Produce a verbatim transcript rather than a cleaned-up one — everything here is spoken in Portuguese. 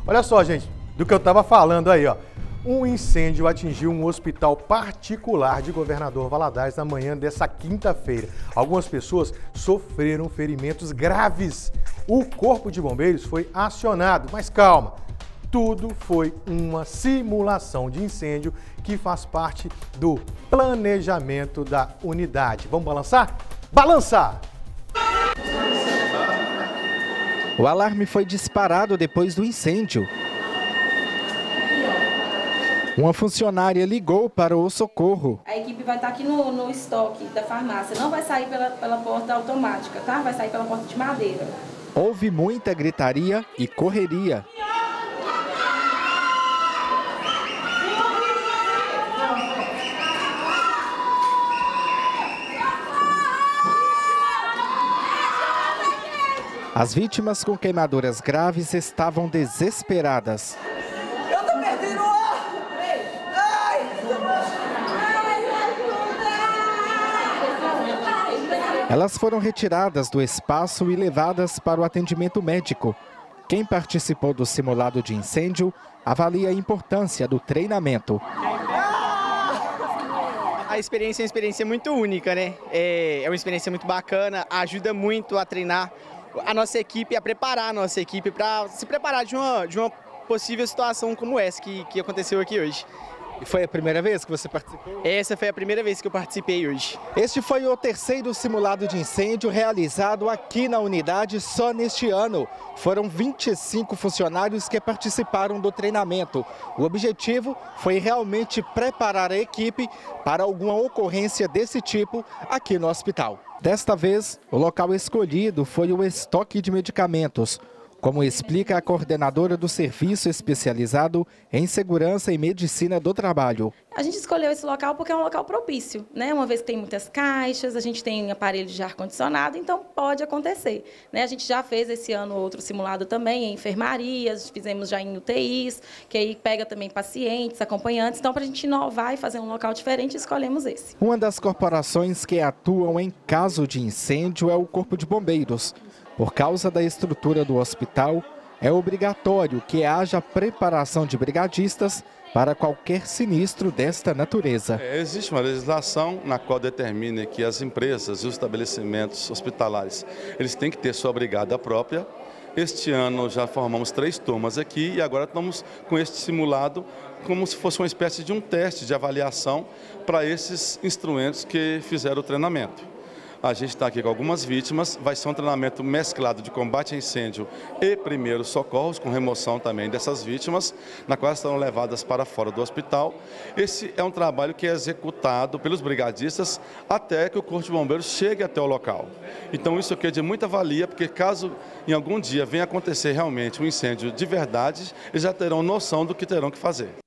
Olha só, gente, do que eu estava falando aí, ó. Um incêndio atingiu um hospital particular de Governador Valadares na manhã dessa quinta-feira. Algumas pessoas sofreram ferimentos graves. O Corpo de Bombeiros foi acionado, mas calma, tudo foi uma simulação de incêndio que faz parte do planejamento da unidade. Vamos balançar? Balançar! O alarme foi disparado depois do incêndio. Uma funcionária ligou para o socorro. A equipe vai estar aqui no, no estoque da farmácia. Não vai sair pela, pela porta automática, tá? Vai sair pela porta de madeira. Houve muita gritaria e correria. As vítimas com queimaduras graves estavam desesperadas. Eu tô perdendo o ar! Ai! Elas foram retiradas do espaço e levadas para o atendimento médico. Quem participou do simulado de incêndio avalia a importância do treinamento. A experiência é uma experiência muito única, né? É uma experiência muito bacana, ajuda muito a treinar a nossa equipe, a preparar a nossa equipe para se preparar de uma, de uma possível situação como essa que, que aconteceu aqui hoje. E foi a primeira vez que você participou? Essa foi a primeira vez que eu participei hoje. Este foi o terceiro simulado de incêndio realizado aqui na unidade só neste ano. Foram vinte e cinco funcionários que participaram do treinamento. O objetivo foi realmente preparar a equipe para alguma ocorrência desse tipo aqui no hospital. Desta vez, o local escolhido foi o estoque de medicamentos, como explica a coordenadora do Serviço Especializado em Segurança e Medicina do Trabalho. A gente escolheu esse local porque é um local propício, né? Uma vez que tem muitas caixas, a gente tem aparelhos de ar-condicionado, então pode acontecer, né? A gente já fez esse ano outro simulado também em enfermarias, fizemos já em U T Is, que aí pega também pacientes, acompanhantes. Então, para a gente inovar e fazer um local diferente, escolhemos esse. Uma das corporações que atuam em caso de incêndio é o Corpo de Bombeiros. Por causa da estrutura do hospital, é obrigatório que haja preparação de brigadistas para qualquer sinistro desta natureza. É, existe uma legislação na qual determina que as empresas e os estabelecimentos hospitalares eles têm que ter sua brigada própria. Este ano já formamos três turmas aqui e agora estamos com este simulado como se fosse uma espécie de um teste de avaliação para esses instrumentos que fizeram o treinamento. A gente está aqui com algumas vítimas, vai ser um treinamento mesclado de combate a incêndio e primeiros socorros, com remoção também dessas vítimas, na qual serão levadas para fora do hospital. Esse é um trabalho que é executado pelos brigadistas até que o Corpo de Bombeiros chegue até o local. Então isso aqui é de muita valia, porque caso em algum dia venha acontecer realmente um incêndio de verdade, eles já terão noção do que terão que fazer.